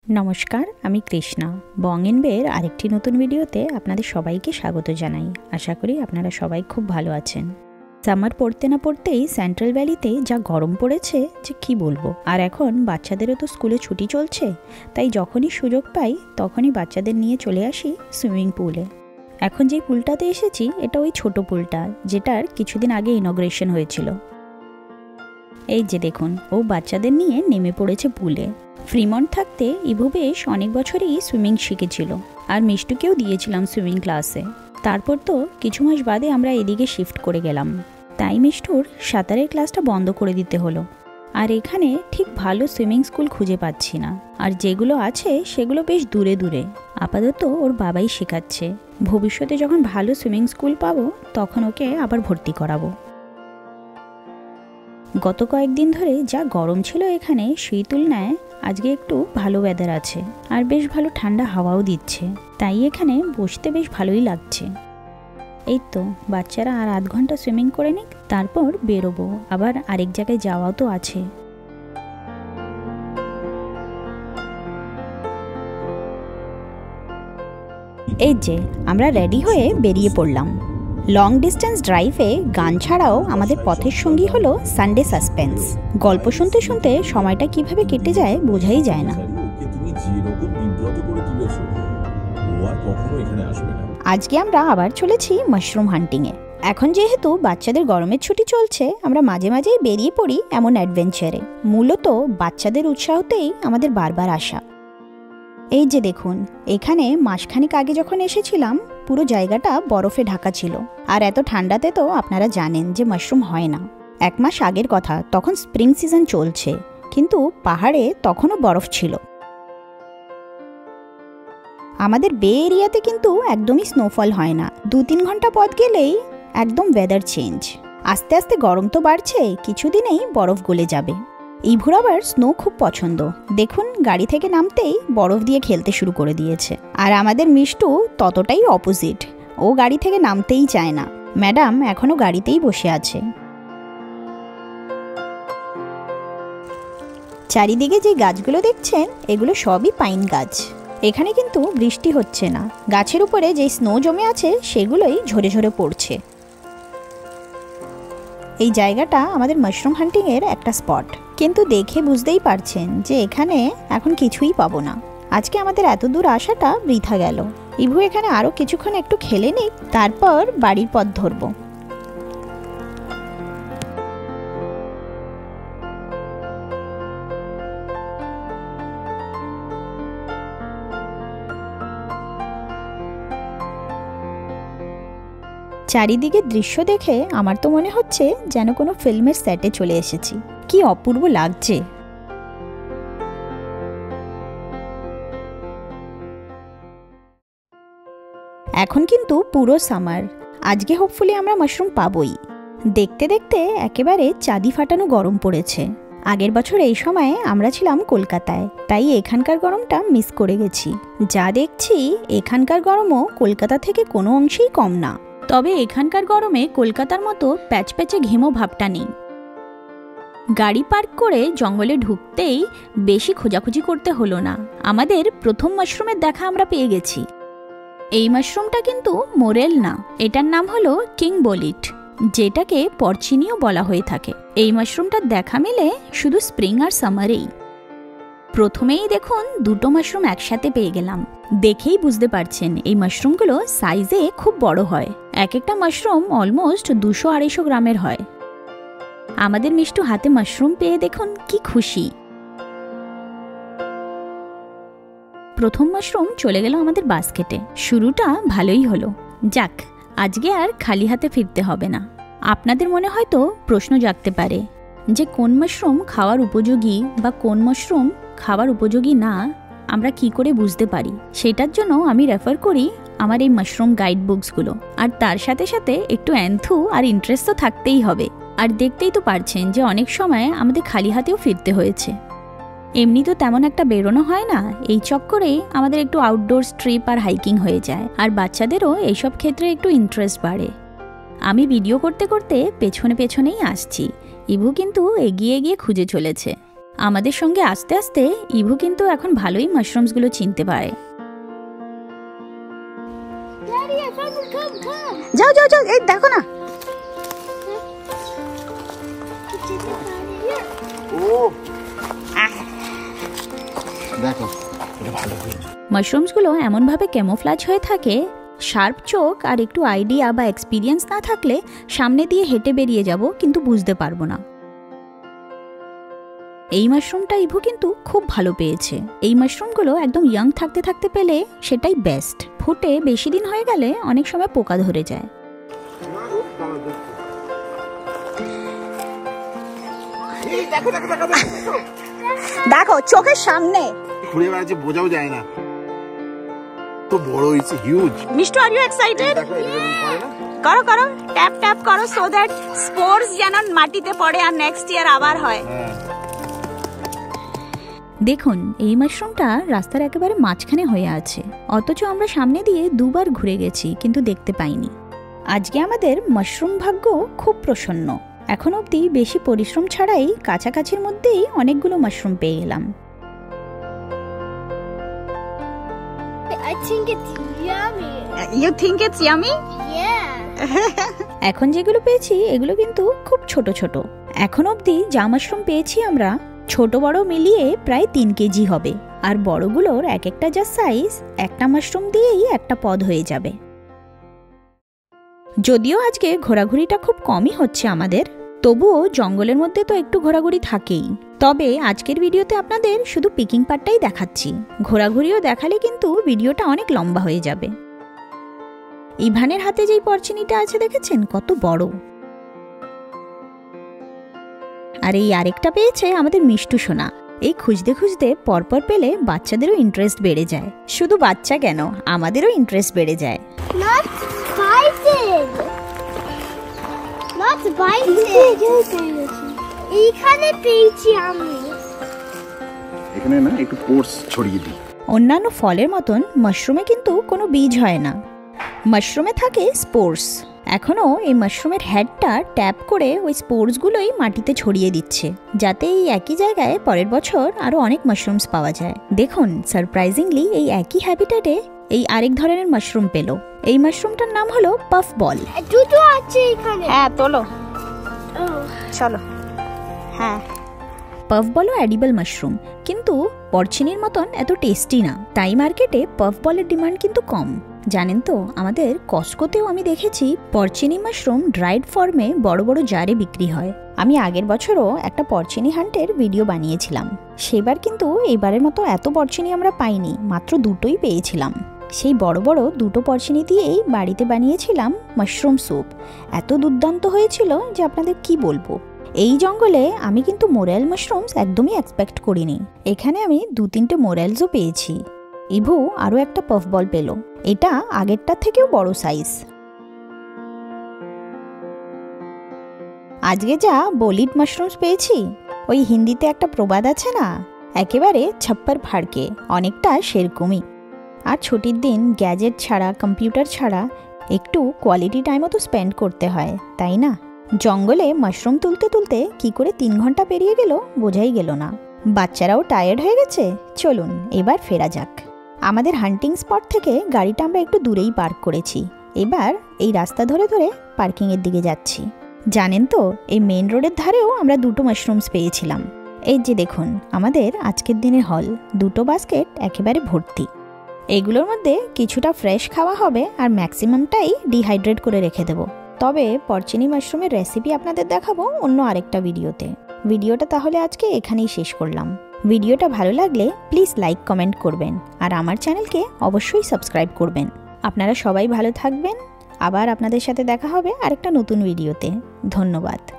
নমস্কার, আমি কৃষ্ণা। বং ইন বের আরেকটি নতুন ভিডিওতে আপনাদের সবাইকে স্বাগত জানাই। আশা করি আপনারা সবাই খুব ভালো আছেন। সামার পড়তে না পড়তেই সেন্ট্রাল ভ্যালিতে যা গরম পড়েছে যে কি বলবো। আর এখন বাচ্চাদেরও তো স্কুলে ছুটি চলছে, তাই যখনই সুযোগ পাই তখনই বাচ্চাদের নিয়ে চলে আসি সুইমিং পুলে। এখন যে পুলটাতে এসেছি এটা ওই ছোট পুলটা, যেটার কিছুদিন আগে ইনগ্রেশন হয়েছিল। এই যে দেখুন, ও বাচ্চাদের নিয়ে নেমে পড়েছে পুলে। ফ্রিমন্ট থাকতে ইভু বেশ অনেক বছরই সুইমিং শিখেছিল, আর মিষ্টুকেও দিয়েছিলাম সুইমিং ক্লাসে। তারপর তো কিছু মাস বাদে আমরা এদিকে শিফট করে গেলাম, তাই মিষ্টুর সাঁতারের ক্লাসটা বন্ধ করে দিতে হলো। আর এখানে ঠিক ভালো সুইমিং স্কুল খুঁজে পাচ্ছি না, আর যেগুলো আছে সেগুলো বেশ দূরে দূরে। আপাতত ওর বাবাই শেখাচ্ছে, ভবিষ্যতে যখন ভালো সুইমিং স্কুল পাবো তখন ওকে আবার ভর্তি করাবো। গত কয়েকদিন ধরে যা গরম ছিল এখানে, সেই তুলনায় আজকে একটু ভালো ওয়েদার আছে, আর বেশ ভালো ঠান্ডা হাওয়াও দিচ্ছে, তাই এখানে বসতে বেশ ভালোই লাগছে। এই তো বাচ্চারা আর আধ ঘন্টা সুইমিং করে নিক, তারপর বেরোবো। আবার আরেক জায়গায় যাওয়াও তো আছে। এই যে আমরা রেডি হয়ে বেরিয়ে পড়লাম। লং ডিস্টেন্স ড্রাইভে গান ছাড়াও আমাদের পথের সঙ্গী হলো সানডে সাসপেন্স। গল্প শুনতে শুনতে সময়টা কিভাবে কেটে যায় বোঝাই যায় না। আজকে আমরা আবার চলেছি মাশরুম হান্টিংয়ে। এখন যেহেতু বাচ্চাদের গরমের ছুটি চলছে, আমরা মাঝে মাঝেই বেরিয়ে পড়ি এমন অ্যাডভেঞ্চারে। মূলত বাচ্চাদের উৎসাহতেই আমাদের বারবার আসা। এই যে দেখুন, এখানে মাসখানেক আগে যখন এসেছিলাম পুরো জায়গাটা বরফে ঢাকা ছিল। আর এত ঠান্ডাতে তো আপনারা জানেন যে মাশরুম হয় না। এক মাস আগের কথা, তখন স্প্রিং সিজন চলছে, কিন্তু পাহাড়ে তখনও বরফ ছিল। আমাদের বে এরিয়াতে কিন্তু একদমই স্নোফল হয় না। 2-3 ঘন্টা পথ গেলেই একদম ওয়েদার চেঞ্জ। আস্তে আস্তে গরম তো বাড়ছে, কিছুদিনেই বরফ গলে যাবে। ইভুর আবার স্নো খুব পছন্দ। দেখুন, গাড়ি থেকে নামতেই বরফ দিয়ে খেলতে শুরু করে দিয়েছে। আর আমাদের মিষ্টু ততটাই অপোজিট, ও গাড়ি থেকে নামতেই চায় না। ম্যাডাম এখনো গাড়িতেই বসে আছে। চারিদিকে যে গাছগুলো দেখছেন, এগুলো সবই পাইন গাছ। এখানে কিন্তু বৃষ্টি হচ্ছে না, গাছের উপরে যে স্নো জমে আছে সেগুলোই ঝরে ঝরে পড়ছে। এই জায়গাটা আমাদের মাশরুম হান্টিং এর একটা স্পট, কিন্তু দেখে বুঝতেই পারছেন যে এখানে এখন কিছুই পাবো না। আজকে আমাদের এত দূর আসাটা বৃথা গেল। ইভু এখানে আরো কিছুক্ষণ একটু খেলে নিক, তারপর বাড়ির পথ ধরবো। চারিদিকে দৃশ্য দেখে আমার তো মনে হচ্ছে যেন কোনো ফিল্মের সেটে চলে এসেছি। কি অপূর্ব লাগছে। এখন কিন্তু পুরো সামার। আজকে হোপফুলি আমরা মাশরুম পাবোই। দেখতে দেখতে একেবারে চাঁদি ফাটানো গরম পড়েছে। আগের বছর এই সময়ে আমরা ছিলাম কলকাতায়, তাই এখানকার গরমটা মিস করে গেছি। যা দেখছি এখানকার গরমও কলকাতা থেকে কোনো অংশেই কম না। তবে এখানকার গরমে কলকাতার মতো প্যাচপ্যাচে ঘেমো ভাবটা নেই। গাড়ি পার্ক করে জঙ্গলে ঢুকতেই বেশি খোঁজাখুঁজি করতে হলো না। আমাদের প্রথম মাশরুমের দেখা আমরা পেয়ে গেছি। এই মাশরুমটা কিন্তু মোরেল না, এটার নাম হলো কিং বলিট, যেটাকে পরচিনিও বলা হয়ে থাকে। এই মাশরুমটার দেখা মেলে শুধু স্প্রিং আর সামারেই। প্রথমেই দেখুন, দুটো মাশরুম একসাথে পেয়ে গেলাম। দেখেই বুঝতে পারছেন এই মাশরুমগুলো সাইজে খুব বড় হয়। এক একটা মাশরুম অলমোস্ট 200-250 গ্রামের হয়। আমাদের মিষ্টু হাতে মাশরুম পেয়ে দেখুন কি খুশি। প্রথম মাশরুম চলে গেল আমাদের বাস্কেটে। শুরুটা ভালোই হলো। যাক, আজকে আর খালি হাতে ফিরতে হবে না। আপনাদের মনে হয়তো প্রশ্ন জাগতে পারে যে কোন মাশরুম খাওয়ার উপযোগী বা কোন মাশরুম খাওয়ার উপযোগী না, আমরা কি করে বুঝতে পারি? সেটার জন্য আমি রেফার করি আমার এই মাশরুম গাইড বুকসগুলো। আর তার সাথে সাথে একটু এন্থু আর ইন্টারেস্ট তো থাকতেই হবে। আর দেখতেই তো পারছেন যে অনেক সময় আমাদের খালি হাতেও ফিরতে হয়েছে। এমনি তো তেমন একটা বেরোনো হয় না, এই চক্করেই আমাদের একটু আউটডোর ট্রিপ আর হাইকিং হয়ে যায়। আর বাচ্চাদেরও এইসব ক্ষেত্রে একটু ইন্টারেস্ট বাড়ে। আমি ভিডিও করতে করতে পেছনে পেছনেই আসছি, ইভু কিন্তু এগিয়ে এগিয়ে খুঁজে চলেছে। আমাদের সঙ্গে আস্তে আস্তে ইভু কিন্তু এখন ভালোই মাশরুমসগুলো চিনতে পারে। যাও যাও যাও, এই দেখো না। দেখো এটা ভালো হয়েছে। মাশরুমসগুলো এমনভাবে ক্যামোফ্লাজ হয়ে থাকে, শার্প চোখ আর একটু আইডিয়া বা এক্সপিরিয়েন্স না থাকলে সামনে দিয়ে হেঁটে বেরিয়ে যাব, কিন্তু বুঝতে পারবো না। এই মাশরুমটা ইভু কিন্তু খুব ভালো পেয়েছে। এই মাশরুমগুলো একদম ইয়াং থাকতে থাকতে পেলে সেটাই বেস্ট। ফুটে বেশি দিন হয়ে গেলে অনেক সময় পোকা ধরে যায়। দেখো চোখের সামনে ঘুরে বেড়াচ্ছে, বোঝাও যায় না, তো বড় হয়েছে, huge. Mishtu, are you excited? করো করো, ট্যাপ ট্যাপ করো, সো দ্যাট স্পোরস যেন মাটিতে পড়ে আর নেক্সট ইয়ার আবার হয়। দেখুন, এই মাশরুমটা রাস্তার একেবারে মাঝখানে হয়ে আছে, অথচ আমরা সামনে দিয়ে দুবার ঘুরে গেছি কিন্তু দেখতে পাইনি। আজকে আমাদের মাশরুম ভাগ্য খুব প্রসন্ন। এখন অবধি বেশি পরিশ্রম ছাড়াই কাছাকাছির মধ্যেই অনেকগুলো মাশরুম পেয়ে গেলাম। I think it's yummy. You think it's yummy? Yeah. এখন যেগুলো পেয়েছি এগুলো কিন্তু খুব ছোট ছোট। এখন অবধি যা মাশরুম পেয়েছি আমরা, ছোট বড় মিলিয়ে প্রায় 3 কেজি হবে। আর বড়গুলোর এক একটা যা সাইজ, একটা মাশরুম দিয়েই একটা পদ হয়ে যাবে। যদিও আজকে ঘোরাঘুরিটা খুব কমই হচ্ছে আমাদের, তবুও জঙ্গলের মধ্যে তো একটু ঘোরাঘুরি থাকেই। তবে আজকের ভিডিওতে আপনাদের শুধু পিকিং পার্টটাই দেখাচ্ছি, ঘোরাঘুরিও দেখালে কিন্তু ভিডিওটা অনেক লম্বা হয়ে যাবে। ইভানের হাতে যেই পরচিনিটা আছে দেখেছেন কত বড়। আর এই আরেকটা পেয়েছে আমাদের মিষ্টু সোনা। এই খুঁজতে খুঁজতে পরপর পেলে বাচ্চাদেরও ইন্টারেস্ট বেড়ে যায়। শুধু বাচ্চা কেন, আমাদেরও ইন্টারেস্ট বেড়ে যায়। Not bited. Not bited. এইখানে পেয়েছি আমি। এখানে না একটু পোর্স ছড়িয়ে দিই। অন্যান্য ফলের মতন মাশরুমে কিন্তু কোনো বীজ হয় না, মাশরুমে থাকে স্পোর্স। এখনও এই মাশরুমের হেডটা ট্যাপ করে ওই স্পোর্সগুলোই মাটিতে ছড়িয়ে দিচ্ছে, যাতে এই একই জায়গায় পরের বছর আরও অনেক মাশরুমস পাওয়া যায়। দেখুন, সারপ্রাইজিংলি এই একই হ্যাবিটেটে এই আরেক ধরনের মাশরুম পেল। এই মাশরুমটার নাম হলো পাফ বল। দুটো আছে এখানে। হ্যাঁ তোলো, চলো। হ্যাঁ, পাফ বলও এডিবল মাশরুম, কিন্তু পরচিনির মতন এত টেস্টি না, তাই মার্কেটে পাফ বলের ডিমান্ড কিন্তু কম। জানেন তো, আমাদের কস্টকোতেও আমি দেখেছি পরচিনি মাশরুম ড্রাইড ফর্মে বড় বড় জারে বিক্রি হয়। আমি আগের বছরও একটা পরচিনি হান্টের ভিডিও বানিয়েছিলাম, সেবার কিন্তু এবারের মতো এত পরচিনি আমরা পাইনি, মাত্র দুটোই পেয়েছিলাম। সেই বড় বড় দুটো পরচিনি দিয়েই বাড়িতে বানিয়েছিলাম মাশরুম স্যুপ। এত দুর্দান্ত হয়েছিল যে আপনাদের কি বলবো। এই জঙ্গলে আমি কিন্তু মোরেল মাশরুমস একদমই এক্সপেক্ট করিনি। এখানে আমি 2-3টে মোরেলসও পেয়েছি। ইভু আরও একটা পাফ বল পেল, এটা আগেরটার থেকেও বড় সাইজ। আজকে যা বলিড মাশরুমস পেয়েছি, ওই হিন্দিতে একটা প্রবাদ আছে না, একেবারে ছাপ্পার ফাড়কে, অনেকটা সেরকমই। আর ছুটির দিন গ্যাজেট ছাড়া, কম্পিউটার ছাড়া একটু কোয়ালিটি টাইমও তো স্পেন্ড করতে হয়, তাই না? জঙ্গলে মাশরুম তুলতে তুলতে কি করে 3 ঘন্টা পেরিয়ে গেল বোঝাই গেল না। বাচ্চারাও টায়ার্ড হয়ে গেছে, চলুন এবার ফেরা যাক। আমাদের হান্টিং স্পট থেকে গাড়িটা আমরা একটু দূরেই পার্ক করেছি, এবার এই রাস্তা ধরে ধরে পার্কিংয়ের দিকে যাচ্ছি। জানেন তো, এই মেন রোডের ধারেও আমরা 2টো মাশরুমস পেয়েছিলাম। এই যে দেখুন আমাদের আজকের দিনের হল, 2টো বাস্কেট একেবারে ভর্তি। এগুলোর মধ্যে কিছুটা ফ্রেশ খাওয়া হবে আর ম্যাক্সিমামটাই ডিহাইড্রেট করে রেখে দেবো। তবে পরচিনি মাশরুমের রেসিপি আপনাদের দেখাবো অন্য আরেকটা ভিডিওতে। ভিডিওটা তাহলে আজকে এখানেই শেষ করলাম। ভিডিওটা ভালো লাগলে প্লিজ লাইক কমেন্ট করবেন আর আমার চ্যানেলকে অবশ্যই সাবস্ক্রাইব করবেন। আপনারা সবাই ভালো থাকবেন, আবার আপনাদের সাথে দেখা হবে আরেকটা নতুন ভিডিওতে। ধন্যবাদ।